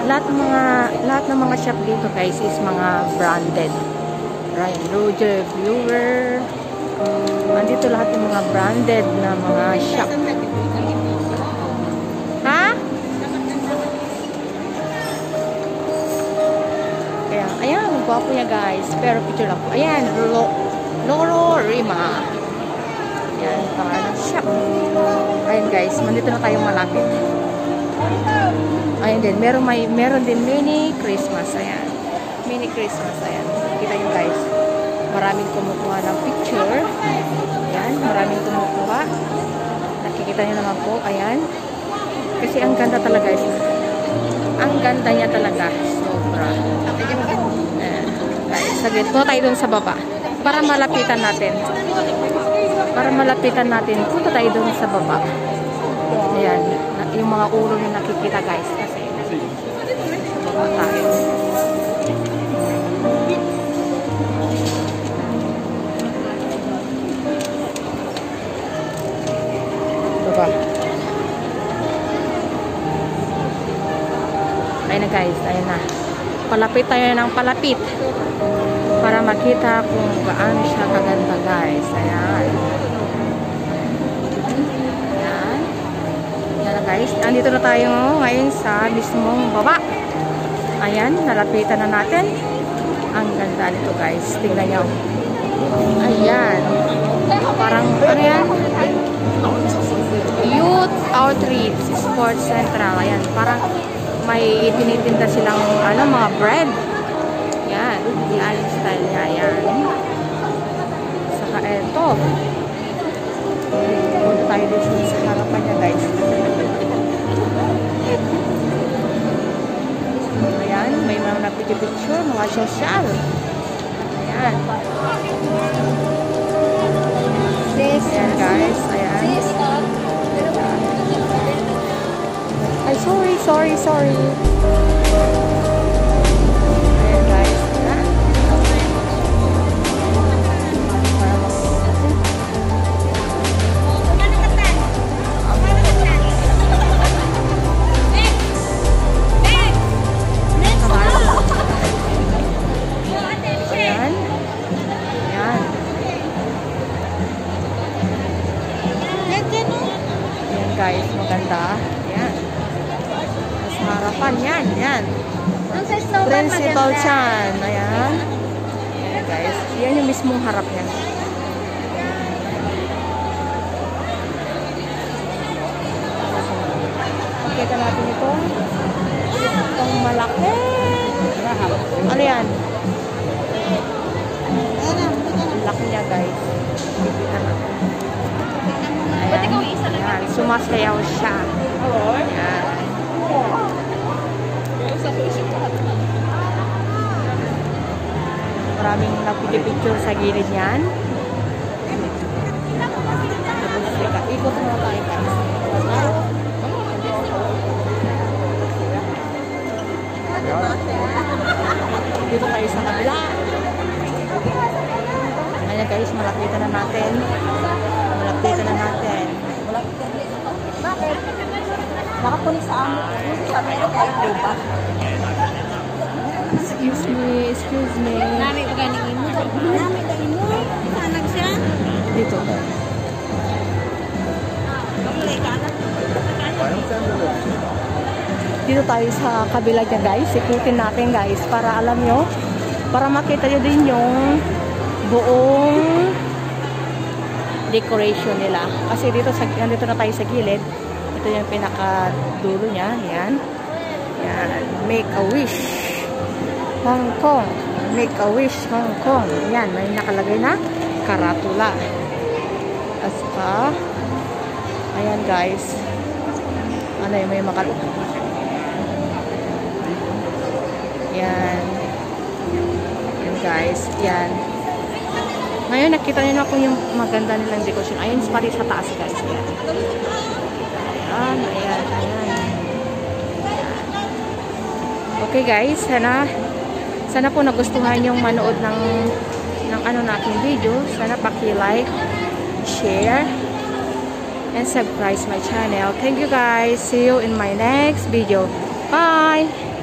lahat ng mga shop dito guys is mga branded. Ryan Roger, Viewer. Andito lahat ng mga branded na mga shop. Ha? Kaya, ayan, gwapo niya guys. Pero picture lang po. Ayan, Loro Rima. Ayan, pangalan shop. Ayan guys, nandito na tayo malapit. Ayan din, meron din mini Christmas. Ayan. Mini Christmas. Ayan. Kita nyo guys. Maraming kumukuha ng picture. Ayan. Maraming kumukuha. Nakikita nyo naman po. Ayan. Kasi ang ganda talaga guys. Ang ganda niya talaga. Sobra. Ayan. Guys, saglit po tayo dun sa baba. Para malapitan natin. Punta tayo dun sa baba. Ayan. Yung mga ulo yung nakikita guys. Kasi sa baba tayo. Baba. Ayun na guys. Ayun na. Palapit tayo ng palapit. Para makita kung gaano siya kaganda guys. Ayan. Guys, andito na tayo ngayon sa mismong baba. Ayan, nalapitan na natin. Ang ganda nito guys. Tingnan nyo. Ayan. Parang, ano yan? Youth Outreach Sports Central. Ayan, parang may itinitinda silang, mga bread. Ayan, yan style niya. Ayan. Saka eto. Punta tayo dito sa harapan niya guys. Ayan, may mga nagpicture, mga social. Ayan. Ayan guys, ayan. Ay, sorry. Ayan guys. Guys, maganda. Ayan. Sa harapan, yan. Principal Chan. Ayan. Ayan guys. Yan yung mismong harap niya. Pakita natin ito. Itong malaki. Ano yan? Laki niya guys. Pakita natin. Ayan, sumasayaw siya. Ayan. Maraming nagpipicture sa gilid niyan. Tapos, ikot mo tayo guys. Dito kayo sa kabila. Ayan guys, malapitan na natin. Bakit? Nakapunin sa amin. Sa amin ay diba? Excuse me. Nami ba ganing imo? Nami ba imo? Anak siya? Dito. Dito tayo sa kabila niya guys. Ikutin natin guys para alam nyo. Para makita nyo din yung buong decoration nila. Kasi nandito na tayo sa gilid. Ito yung pinaka-dulo niya. Yan. Yan. Make a wish. Hong Kong. Make a wish. Hong Kong. Yan. May nakalagay na karatula. As pa. Ayan guys. Ano yung may Yan. Yan guys. Yan. Ngayon, nakita nyo na kung yung maganda nilang decoration. Ayun, pati sa taas, guys. Ayan. Okay, guys. Sana po nagustuhan yung manood ng nating video. Sana paki-like, share, and subscribe my channel. Thank you, guys. See you in my next video. Bye!